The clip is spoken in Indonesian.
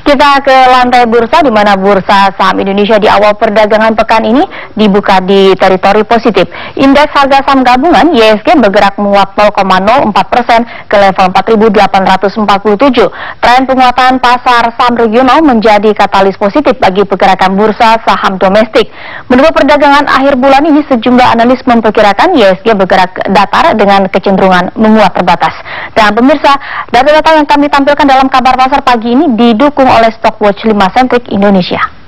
Kita ke lantai bursa, di mana bursa saham Indonesia di awal perdagangan pekan ini dibuka di teritori positif. Indeks harga saham gabungan IHSG bergerak menguat 0,04% ke level 4.847. Tren penguatan pasar saham regional menjadi katalis positif bagi pergerakan bursa saham domestik. Menurut perdagangan akhir bulan ini, sejumlah analis memperkirakan IHSG bergerak datar dengan kecenderungan menguat terbatas. Dan pemirsa, data-data yang kami tampilkan dalam kabar pasar pagi ini didukung oleh Stockwatch 5 Centric Indonesia.